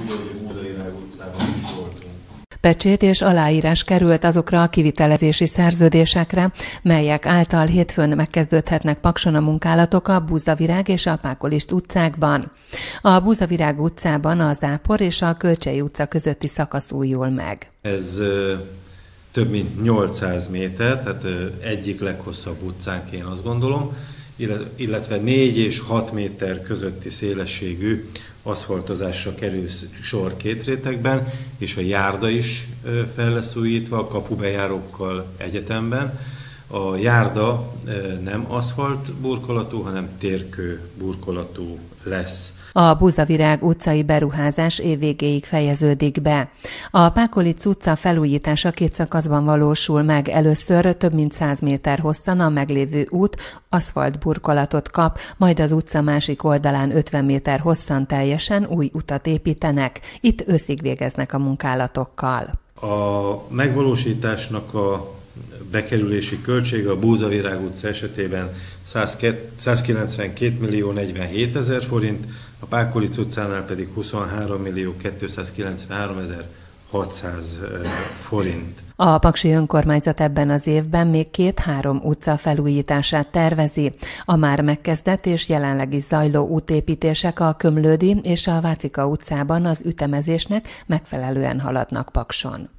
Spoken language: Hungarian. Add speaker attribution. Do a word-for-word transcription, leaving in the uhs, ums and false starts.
Speaker 1: tudja, hogy a Búzavirág utcában is voltunk.
Speaker 2: Pecsét és aláírás került azokra a kivitelezési szerződésekre, melyek által hétfőn megkezdődhetnek Pakson a munkálatok a Búzavirág és a Pákoliszt utcákban. A Búzavirág utcában a Zápor és a Kölcsey utca közötti szakasz újul meg.
Speaker 1: Ez ö, több mint nyolcszáz méter, tehát ö, egyik leghosszabb utcánk, én azt gondolom, illetve négy és hat méter közötti szélességű aszfaltozásra kerül sor két rétegben, és a járda is fel lesz újítva a kapubejárókkal egyetemben. A járda nem aszfalt burkolatú, hanem térkő burkolatú lesz.
Speaker 2: A Búzavirág utcai beruházás évvégéig fejeződik be. A Pákoliszt utca felújítása két szakaszban valósul meg. Először több mint száz méter hosszan a meglévő út aszfalt burkolatot kap, majd az utca másik oldalán ötven méter hosszan teljesen új utat építenek. Itt őszig végeznek a munkálatokkal.
Speaker 1: A megvalósításnak a bekerülési költsége a Búzavirág utca esetében százkilencvenkét millió negyvenhét ezer forint, a Pákoliszt utcánál pedig huszonhárom millió kétszázkilencvenhárom ezer hatszáz forint.
Speaker 2: A paksi önkormányzat ebben az évben még két-három utca felújítását tervezi. A már megkezdett és jelenleg is zajló útépítések a Komlődi és a Vácika utcában az ütemezésnek megfelelően haladnak Pakson.